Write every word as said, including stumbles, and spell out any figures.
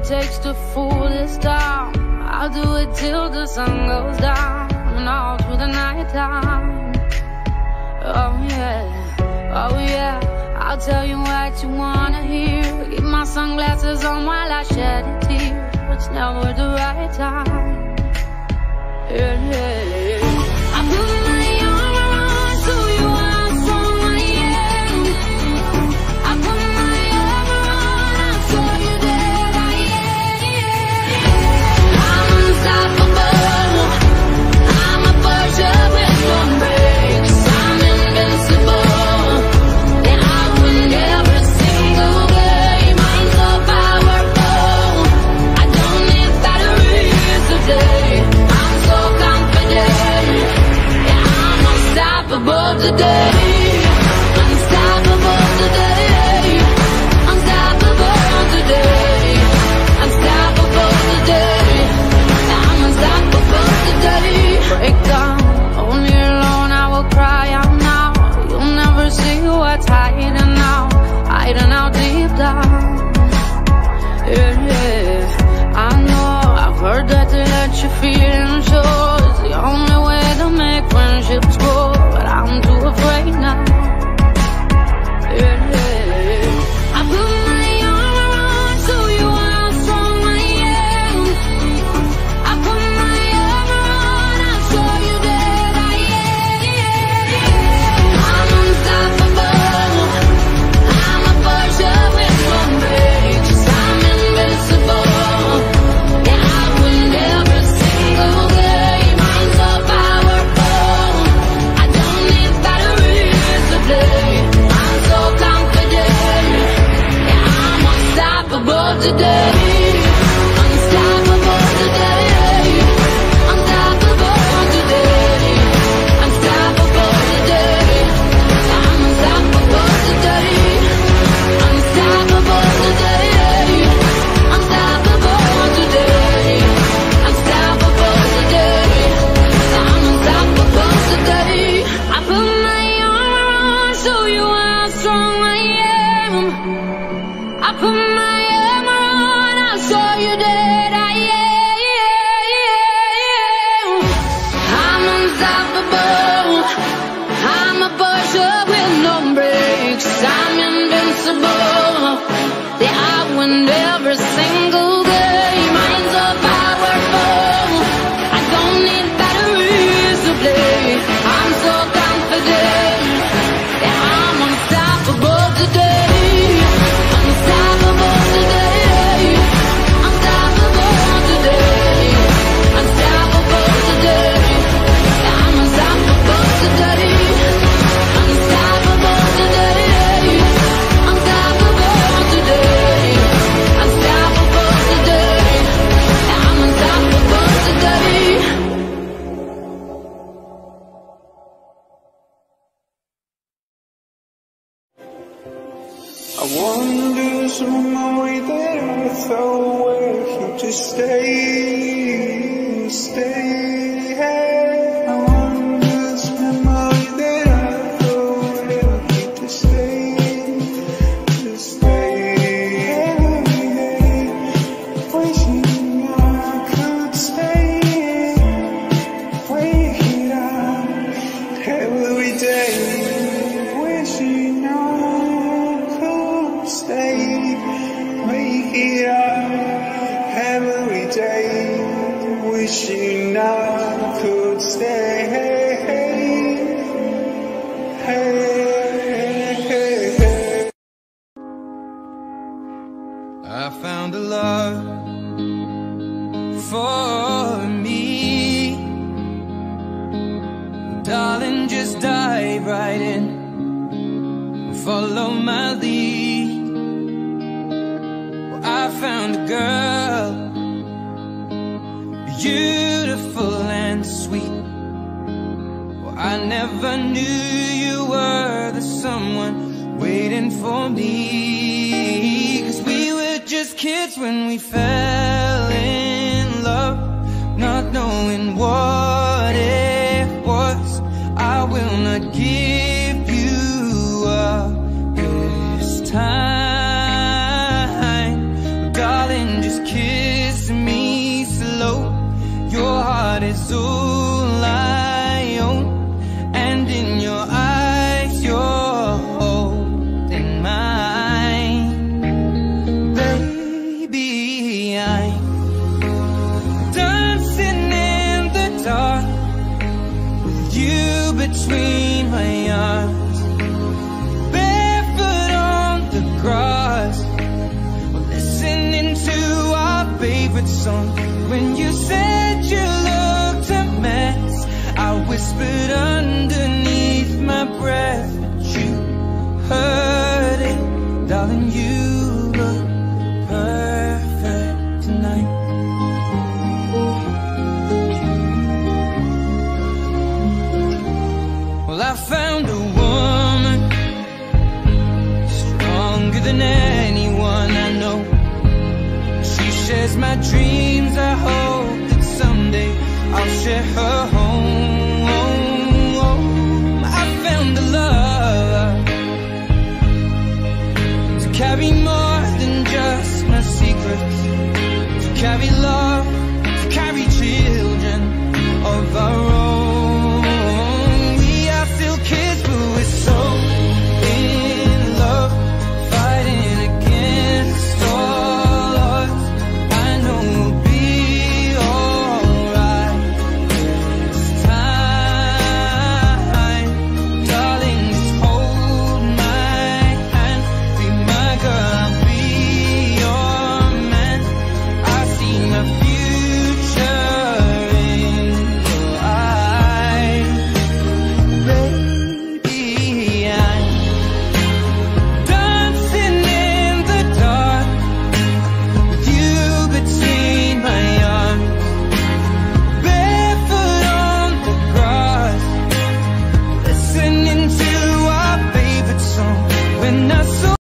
takes to fool this town. I'll do it till the sun goes down and all through the night time. Oh yeah, oh yeah, I'll tell you what you wanna hear. Keep my sunglasses on while I shed a tear. It's never the right time. Yeah, yeah, yeah. I put my arm around so you are strong I am. I put my arm around, I'll show you that I am. I'm unstoppable. I'm a Porsche with no brakes. I'm invincible. Yeah, I win every single game. I'm so powerful. I don't need batteries today. I'm so confident. Yeah, I'm unstoppable today. Unstoppable today. Unstoppable today. Unstoppable today. I'm unstoppable today. Break down, only alone I will cry out now. You'll never see what's hiding out, hiding out deep down. Yeah, yeah, I know, I've heard that to let you feel and show is the only way to make friendships grow, but I'm too afraid now. Yeah, yeah, I put my arm around so you are strong I am. I put my arm around, I'll show you that I am. I'm unstoppable. I'm a Porsche with no brakes. I'm invincible. Yeah, I win every single game. I'm so powerful. I don't need batteries to play. I'm so confident. Yeah, I'm unstoppable today. Unstoppable today. Unstoppable today. Unstoppable today. I'm unstoppable today. Unstoppable today. Unstoppable today. Unstoppable today. I'm unstoppable today. I put my arm around so you are strong I am. I put my arm around, I'll show you that I am. I'm unstoppable. I'm a Porsche with no brakes. I'm invincible. Yeah, I win every single game. I'm so powerful. I don't need batteries to play. I'm so confident. Yeah, I'm unstoppable today. Unstoppable today. Unstoppable today. Unstoppable today. Yeah, I'm unstoppable today. Unstoppable today. Unstoppable today. Unstoppable today. Yeah, I'm unstoppable today. I wonder some way that I thought where you just stay, stay. I wonder some way that I thought where you just stay, just stay. Every day, wishing I could stay, wake it up every day, wishing I stay, wake it up every day, wishing I could stay. Hey, hey, hey. I found a love for me. Darling, just dive right in, follow my lead. Well, I found a girl, beautiful and sweet. Well, I never knew you were the someone waiting for me. 'Cause we were just kids when we fell in love, not knowing what it was. I will not give you up this time, darling, just kiss heart is all I own, and in your eyes you're holding mine. Baby, I'm dancing in the dark with you between my arms, barefoot on the grass, listening to our favorite song. When you said you looked a mess, I whispered underneath my breath, but you heard it. Darling, you look perfect tonight. Well, I found a woman stronger than anyone I know. She shares my dreams. I hope that someday I'll share her home. I found a love to carry more than just my secrets, to carry love, to carry children of our